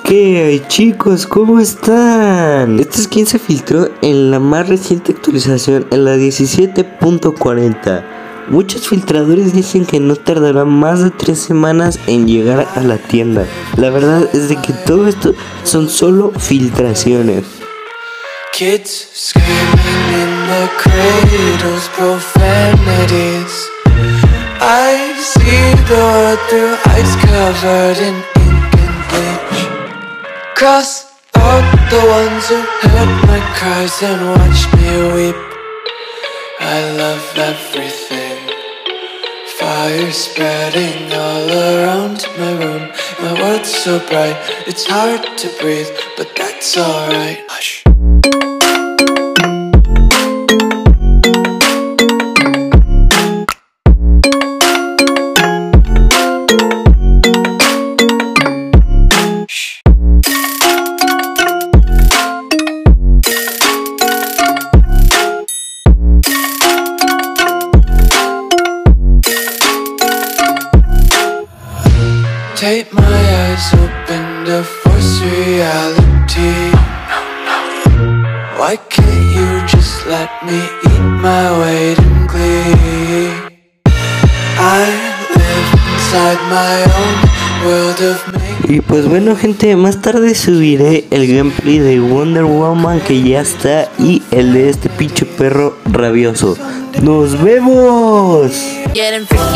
¿Qué hay, chicos? ¿Cómo están? Este skin se filtró en la más reciente actualización, en la 17.40. Muchos filtradores dicen que no tardará más de 3 semanas en llegar a la tienda. La verdad es de que todo esto son solo filtraciones. Kids screaming in the cradles, profanities. I see the world through ice covered in ink and bleach. Cross out the ones who heard my cries and watched me weep. I love everything. Fire spreading all around my room. My world's so bright, it's hard to breathe, but that's alright. Hush. Take my eyes open to force reality. Why can't you just let me eat my weight in glee? I live inside my own world of make. Y pues bueno, gente, más tarde subiré el gameplay de Wonder Woman que ya está y el de este pinche perro rabioso. ¡Nos vemos!